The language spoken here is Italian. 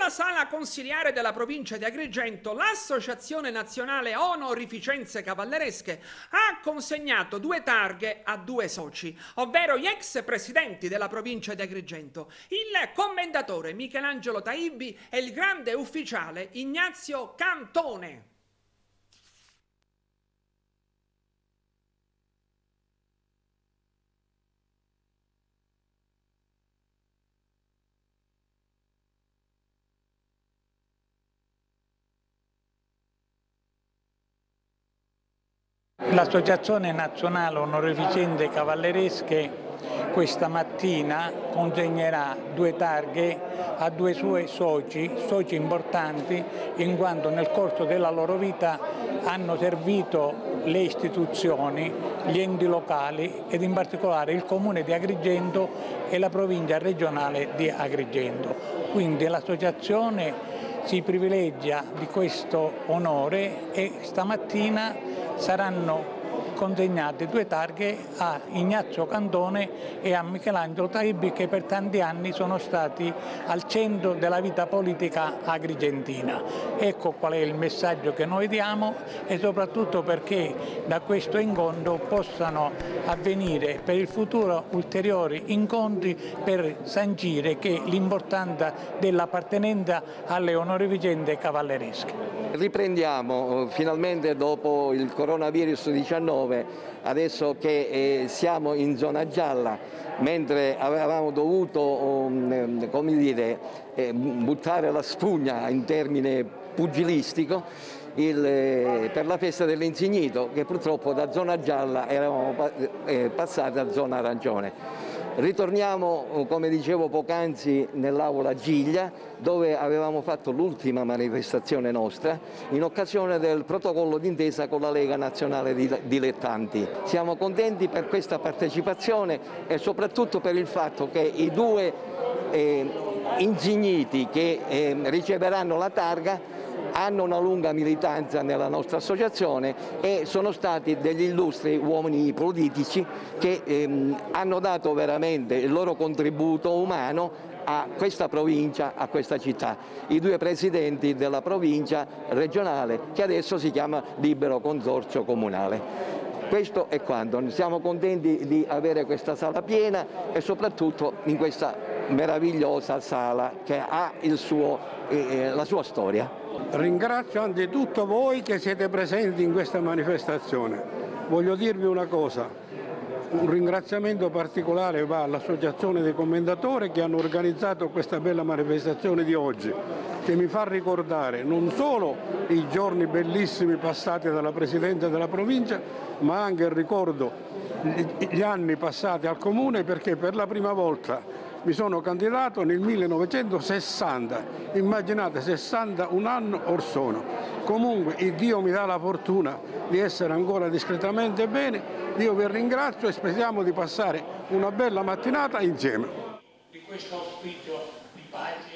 Alla sala consiliare della provincia di Agrigento, l'Associazione Nazionale Onorificenze Cavalleresche ha consegnato 2 targhe a 2 soci, ovvero gli ex presidenti della provincia di Agrigento, il commendatore Michelangelo Taibbi e il grande ufficiale Ignazio Cantone. L'Associazione Nazionale Onorificenze Cavalleresche questa mattina consegnerà 2 targhe a 2 suoi soci importanti, in quanto nel corso della loro vita hanno servito le istituzioni, gli enti locali ed in particolare il Comune di Agrigento e la provincia regionale di Agrigento. Quindi l'associazione si privilegia di questo onore e stamattina saranno consegnate 2 targhe a Ignazio Cantone e a Michelangelo Taibbi, che per tanti anni sono stati al centro della vita politica agrigentina. Ecco qual è il messaggio che noi diamo, e soprattutto perché da questo incontro possano avvenire per il futuro ulteriori incontri per sancire che l'importanza dell'appartenenza alle onorificenze cavalleresche. Riprendiamo finalmente dopo il coronavirus 19, adesso che siamo in zona gialla, mentre avevamo dovuto come dire, buttare la spugna in termine pugilistico per la festa dell'Insignito, che purtroppo da zona gialla eravamo passati a zona arancione. Ritorniamo, come dicevo poc'anzi, nell'aula Giglia, dove avevamo fatto l'ultima manifestazione nostra in occasione del protocollo d'intesa con la Lega Nazionale Dilettanti. Siamo contenti per questa partecipazione e soprattutto per il fatto che i 2 insigniti che riceveranno la targa hanno una lunga militanza nella nostra associazione e sono stati degli illustri uomini politici che hanno dato veramente il loro contributo umano a questa provincia, a questa città. I 2 presidenti della provincia regionale, che adesso si chiama Libero Consorzio Comunale. Questo è quanto. Siamo contenti di avere questa sala piena e soprattutto in questa meravigliosa sala che ha la sua storia. Ringrazio anzitutto voi che siete presenti in questa manifestazione. Voglio dirvi una cosa, un ringraziamento particolare va all'Associazione dei Commendatori che hanno organizzato questa bella manifestazione di oggi, che mi fa ricordare non solo i giorni bellissimi passati dalla Presidenza della Provincia, ma anche il ricordo gli anni passati al Comune, perché per la prima volta mi sono candidato nel 1960, immaginate 61 anni or sono. Comunque il Dio mi dà la fortuna di essere ancora discretamente bene, io vi ringrazio e speriamo di passare una bella mattinata insieme. Di questo auspicio di pace